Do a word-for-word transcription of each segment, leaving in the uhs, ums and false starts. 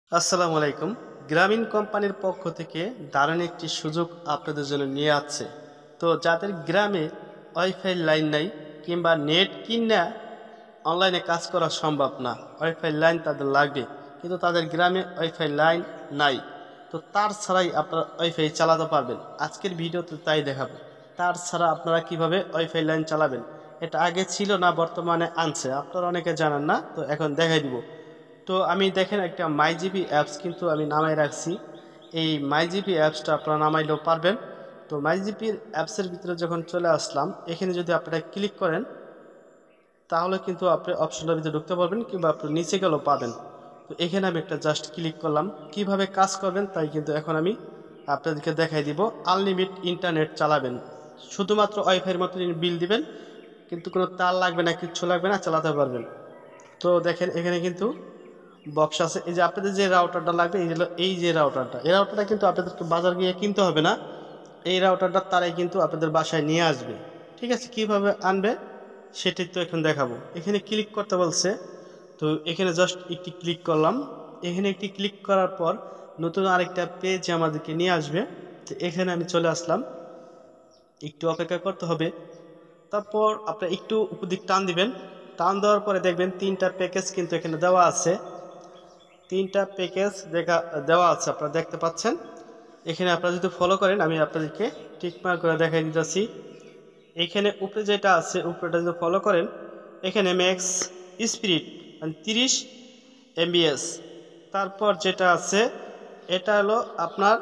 আসসালামু আলাইকুম। গ্রামীণ কোম্পানির পক্ষ থেকে দারুণ একটি সুযোগ আপনাদের জন্য নিয়ে আসছে। তো যাদের গ্রামে ওয়াইফাই লাইন নাই কিংবা নেট কিনা অনলাইনে কাজ করা সম্ভব না, ওয়াইফাই লাইন তাদের লাগবে, কিন্তু তাদের গ্রামে ওয়াইফাই লাইন নাই, তো তার ছাড়াই আপনারা ওয়াইফাই চালাতে পারবেন। আজকের ভিডিওতে তাই দেখাবো, তার ছাড়া আপনারা কিভাবে ওয়াইফাই লাইন চালাবেন। এটা আগে ছিল না, বর্তমানে আনছে, আপনারা অনেকে জানেন না, তো এখন দেখাই দিব। তো আমি দেখেন একটা মাইজিপি অ্যাপস কিন্তু আমি নামাই রাখছি। এই মাইজিপি অ্যাপসটা আপনারা নামাইলেও পারবেন। তো মাইজিপির অ্যাপসের ভিতরে যখন চলে আসলাম, এখানে যদি আপনারা ক্লিক করেন তাহলে কিন্তু আপনি অপশনটার ভিতরে ঢুকতে পারবেন, কিংবা আপনি নিচে গেলেও পাবেন। তো এখানে আমি একটা জাস্ট ক্লিক করলাম। কিভাবে কাজ করবেন তাই কিন্তু এখন আমি আপনাদেরকে দেখাই দিব। আনলিমিটেড ইন্টারনেট চালাবেন, শুধুমাত্র ওয়াইফাইয়ের মতো বিল দিবেন, কিন্তু কোনো তার লাগবে না, কিচ্ছু লাগবে না, চালাতে পারবেন। তো দেখেন এখানে কিন্তু বক্স আছে। এই যে আপনাদের যে রাউটারটা লাগবে, এই হলো এই যে রাউটারটা, এই রাউটারটা কিন্তু আপনাদেরকে বাজার গিয়ে কিনতে হবে না। এই রাউটারটা তারাই কিন্তু আপনাদের বাসায় নিয়ে আসবে। ঠিক আছে, কিভাবে আনবে সেটাই তো এখন দেখাবো। এখানে ক্লিক করতে বলছে, তো এখানে জাস্ট একটি ক্লিক করলাম। এখানে একটি ক্লিক করার পর নতুন আরেকটা পেজ আমাদেরকে নিয়ে আসবে। তো এখানে আমি চলে আসলাম, একটু অপেক্ষা করতে হবে। তারপর আপনার একটু উপর দিক টান দিবেন। টান দেওয়ার পরে দেখবেন তিনটা প্যাকেজ কিন্তু এখানে দেওয়া আছে। তিনটা প্যাকেজ দেখা দেওয়া আছে, আপনারা দেখতে পাচ্ছেন। এখানে আপনারা যদি ফলো করেন, আমি আপনাদেরকে টিকমার্ক করে দেখাই দিতেছি। এখানে উপরে যেটা আছে, উপরেটা যদি ফলো করেন, এখানে ম্যাক্স স্পিড মানে তিরিশ এমবিএস। তারপর যেটা আছে এটা হলো আপনার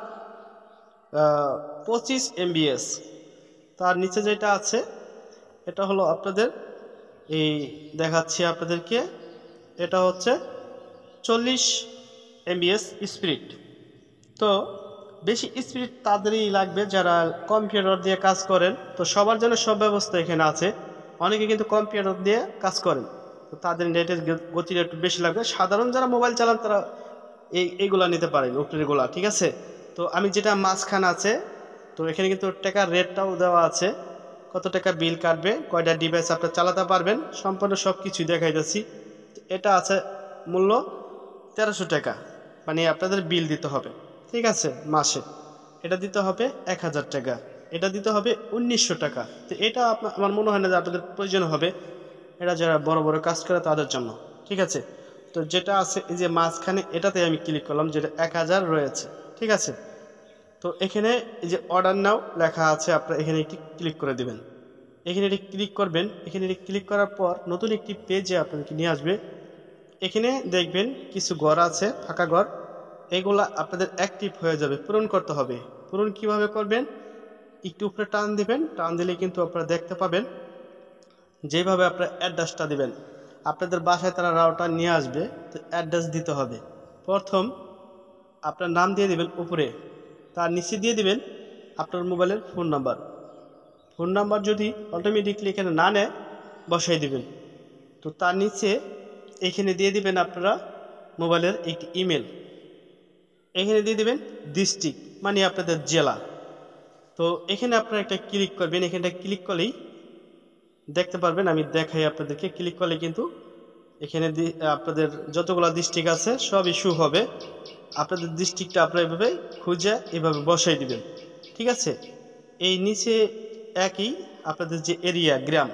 পঁচিশ এমবিএস। তার নিচে যেটা আছে এটা হলো আপনাদের, এই দেখাচ্ছি আপনাদেরকে, এটা হচ্ছে চল্লিশ এমবিএস স্পিড। তো বেশি স্পিড তাদেরই লাগবে যারা কম্পিউটার দিয়ে কাজ করেন। তো সবার জন্য সব ব্যবস্থা এখানে আছে। অনেকে কিন্তু কম্পিউটার দিয়ে কাজ করেন, তো তাদের নেটের গতিটা একটু বেশি লাগবে। সাধারণ যারা মোবাইল চালান তারা এই এইগুলা নিতে পারেন, উপরেরগুলা, ঠিক আছে। তো আমি যেটা মাঝখানে আছে, তো এখানে কিন্তু টাকার রেটটাও দেওয়া আছে, কত টাকা বিল কাটবে, কয়টা ডিভাইস আপনার চালাতে পারবেন, সম্পূর্ণ সব কিছুই দেখাইতেছি। এটা আছে মূল্য তেরোশো টাকা, মানে আপনাদের বিল দিতে হবে, ঠিক আছে। মাসে এটা দিতে হবে এক হাজার টাকা, এটা দিতে হবে উনিশশো টাকা। তো এটা আপনার, আমার মনে হয় না যে আপনাদের প্রয়োজন হবে, এটা যারা বড় বড় কাজ করে তাদের জন্য, ঠিক আছে। তো যেটা আছে এই যে মাঝখানে, এটাতে আমি ক্লিক করলাম, যেটা এক হাজার রয়েছে, ঠিক আছে। তো এখানে এই যে অর্ডার নাও লেখা আছে, আপনারা এখানে একটি ক্লিক করে দেবেন। এখানে এটি ক্লিক করবেন। এখানে এটি ক্লিক করার পর নতুন একটি পেজে আপনাদেরকে নিয়ে আসবে। এখানে দেখবেন কিছু ঘর আছে, ফাঁকা ঘর, এগুলা আপনাদের অ্যাক্টিভ হয়ে যাবে, পূরণ করতে হবে। পূরণ কিভাবে করবেন, একটু উপরে টান দিবেন, টান দিলে কিন্তু আপনারা দেখতে পাবেন যেভাবে আপনারা অ্যাড্রেসটা দিবেন, আপনাদের বাসায় তারা রাউটার নিয়ে আসবে। তো অ্যাড্রেস দিতে হবে। প্রথম আপনার নাম দিয়ে দিবেন উপরে, তার নিচে দিয়ে দিবেন আপনার মোবাইলের ফোন নাম্বার। ফোন নাম্বার যদি অটোমেটিকলি এখানে না নেয়, বসাই দিবেন। তো তার নিচে এখানে দিয়ে দিবেন আপনারা মোবাইলের একটি ইমেল। এখানে দিয়ে দিবেন ডিস্ট্রিক্ট মানে আপনাদের জেলা। তো এখানে আপনারা একটা ক্লিক করবেন। এখানটা ক্লিক করলেই দেখতে পারবেন, আমি দেখাই আপনাদেরকে। ক্লিক করলে কিন্তু এখানে আপনাদের যতগুলো ডিস্ট্রিক্ট আছে সব ইস্যু হবে। আপনাদের ডিস্ট্রিক্টটা আপনারা এভাবে খুঁজে এভাবে বসাই দিবেন, ঠিক আছে। এই নিচে একই আপনাদের যে এরিয়া, গ্রাম,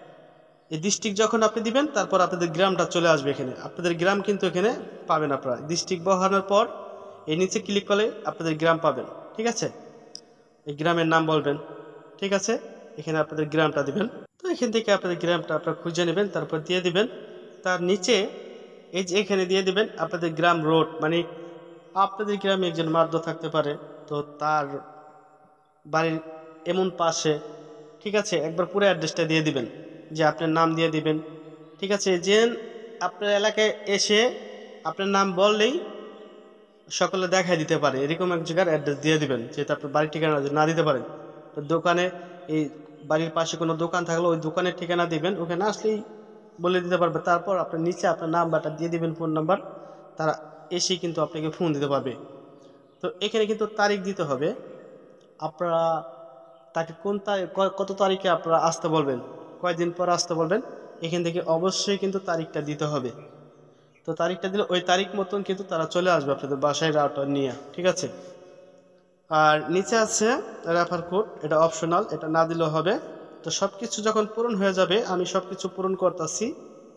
এই ডিস্ট্রিক্ট যখন আপনি দিবেন, তারপর আপনাদের গ্রামটা চলে আসবে। এখানে আপনাদের গ্রাম কিন্তু এখানে পাবেন আপনারা। ডিস্ট্রিক্ট বসানোর পর এই নিচে ক্লিক করলে আপনাদের গ্রাম পাবেন, ঠিক আছে। এই গ্রামের নাম বলবেন, ঠিক আছে। এখানে আপনাদের গ্রামটা দিবেন। তো এখান থেকে আপনাদের গ্রামটা আপনারা খুঁজে নেবেন, তারপর দিয়ে দিবেন। তার নিচে এই যে এখানে দিয়ে দিবেন আপনাদের গ্রাম রোড, মানে আপনাদের গ্রামে একজন মার্দ থাকতে পারে, তো তার বাড়ির এমন পাশে, ঠিক আছে। একবার পুরো অ্যাড্রেসটা দিয়ে দিবেন, যে আপনার নাম দিয়ে দিবেন, ঠিক আছে। যে আপনার এলাকায় এসে আপনার নাম বললেই সকলে দেখাই দিতে পারে, এরকম এক জায়গার অ্যাড্রেস দিয়ে দিবেন, যেহেতু আপনার বাড়ির ঠিকানা না দিতে পারেন। তো দোকানে, এই বাড়ির পাশে কোনো দোকান থাকলে ওই দোকানের ঠিকানা দিবেন, ওখানে আসলেই বলে দিতে পারবে। তারপর আপনার নিচে আপনার নাম্বারটা দিয়ে দিবেন, ফোন নাম্বার, তারা এসেই কিন্তু আপনাকে ফোন দিতে পারবে। তো এখানে কিন্তু তারিখ দিতে হবে, আপনারা তাকে কোন তারিখ, কত তারিখে আপনারা আসতে বলবেন, কয়দিন পর আসতে বলবেন, এখান থেকে অবশ্যই কিন্তু তারিখটা দিতে হবে। তো তারিখটা দিলে ওই তারিখ মতন কিন্তু তারা চলে আসবে আপনাদের বাসায় রাউটার নিয়ে, ঠিক আছে। আর নিচে আছে রেফার কোড, এটা অপশনাল, এটা না দিলেও হবে। তো সব কিছু যখন পূরণ হয়ে যাবে, আমি সব কিছু পূরণ করতেছি,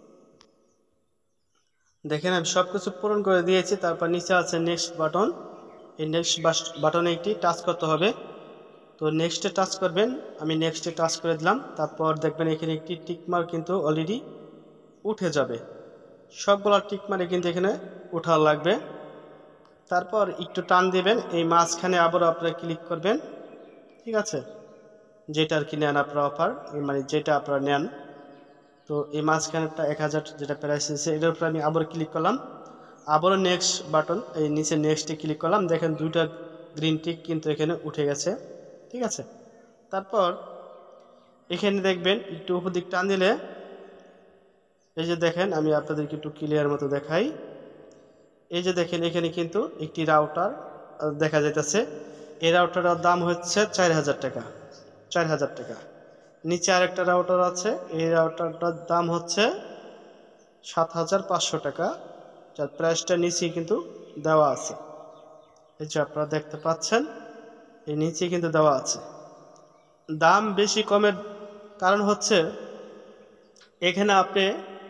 দেখেন আমি সব কিছু পূরণ করে দিয়েছি। তারপর নিচে আছে নেক্সট বাটন, এই নেক্সট বাটনে একটি টাচ করতে হবে। তো নেক্সটে টাচ করবেন, আমি নেক্সটে টাচ করে দিলাম। তারপর দেখবেন এখানে একটি টিকমার্ক কিন্তু অলরেডি উঠে যাবে, সবগুলো টিকমার্কে কিন্তু এখানে উঠা লাগবে। তারপর একটু টান দিবেন, এই মাঝখানে আবারও আপনারা ক্লিক করবেন, ঠিক আছে, যেটা আর কি নেন আপনারা অফার, মানে যেটা আপনারা নেন। তো এই মাঝখানেরটা এক হাজার যেটা প্রাইস আছে, এটার উপরে আমি আবার ক্লিক করলাম, আবারও নেক্সট বাটন, এই নিচে নেক্সটে ক্লিক করলাম। দেখেন দুইটা গ্রিন টিক কিন্তু এখানে উঠে গেছে, ঠিক আছে। তারপর এখানে দেখবেন একটু উপর দিক টান দিলে, এই যে দেখেন আমি আপনাদেরকে একটু ক্লিয়ার মতো দেখাই, এই যে দেখেন এখানে কিন্তু একটি রাউটার দেখা যাইতেছে। এই রাউটারের দাম হচ্ছে চার হাজার টাকা, চার হাজার টাকা। নিচে আরেকটা রাউটার আছে, এই রাউটারটার দাম হচ্ছে সাত হাজার পাঁচশো টাকা, যার প্রাইসটা নিচে কিন্তু দেওয়া আছে, এই যে আপনারা দেখতে পাচ্ছেন, এই নিচে কিন্তু দেওয়া আছে। দাম বেশি কমের কারণ হচ্ছে এখানে আপনি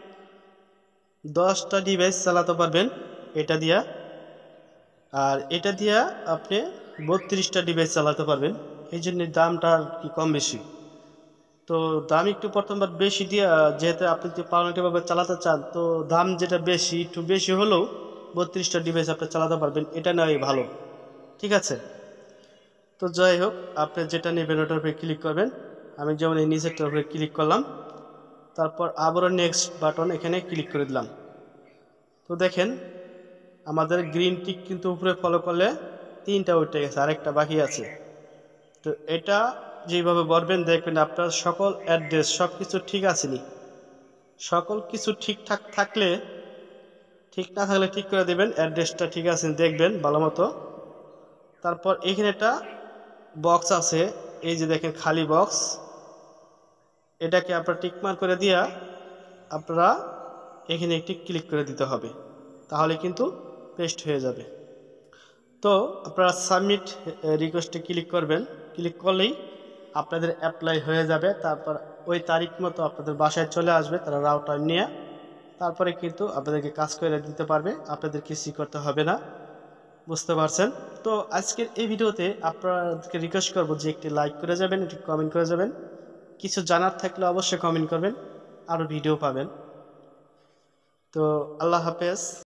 দশটা ডিভাইস চালাতে পারবেন এটা দিয়া, আর এটা দিয়া আপনি বত্রিশটা ডিভাইস চালাতে পারবেন, এই জন্য দামটা আর কি কম বেশি। তো দাম একটু প্রথমবার বেশি দিয়ে, যেহেতু আপনি যদি পারমানেন্টভাবে চালাতে চান, তো দাম যেটা বেশি, একটু বেশি হলেও বত্রিশটা ডিভাইস আপনি চালাতে পারবেন, এটা নেওয়াই ভালো, ঠিক আছে। তো যাই হোক, আপনি যেটা নেবেন ওটার উপরে ক্লিক করবেন। আমি যেমন এই নিচেরটার উপরে ক্লিক করলাম, তারপর আবারও নেক্সট বাটন এখানে ক্লিক করে দিলাম। তো দেখেন আমাদের গ্রিন টিক কিন্তু উপরে ফলো করলে তিনটা উঠে গেছে, আরেকটা বাকি আছে। তো এটা যেভাবে বলবেন, দেখবেন আপনার সকল অ্যাড্রেস সব কিছু ঠিক আছে নি, সকল কিছু ঠিকঠাক থাকলে, ঠিক না থাকলে ঠিক করে দেবেন, অ্যাড্রেসটা ঠিক আছে দেখবেন ভালো মতো। তারপর এখানে একটা বক্স আছে, এই যে দেখেন খালি বক্স, এটাকে আপনারা টিকমার্ক করে দিয়া আপনারা এখানে একটি ক্লিক করে দিতে হবে, তাহলে কিন্তু পেস্ট হয়ে যাবে। তো আপনারা সাবমিট রিকোয়েস্টে ক্লিক করবেন, ক্লিক করলেই আপনাদের অ্যাপ্লাই হয়ে যাবে। তারপর ওই তারিখ মতো আপনাদের বাসায় চলে আসবে তারা রাউটার নিয়ে, তারপরে কিন্তু আপনাদেরকে কাজ করে দিতে পারবে, আপনাদের কিছুই করতে হবে না, বুঝতে পারছেন। তো আজকের এই ভিডিওতে আপনাদেরকে রিকোয়েস্ট করবো যে একটি লাইক করে যাবেন, একটি কমেন্ট করে যাবেন, কিছু জানার থাকলে অবশ্যই কমেন্ট করবেন, আরও ভিডিও পাবেন। তো আল্লাহ হাফেজ।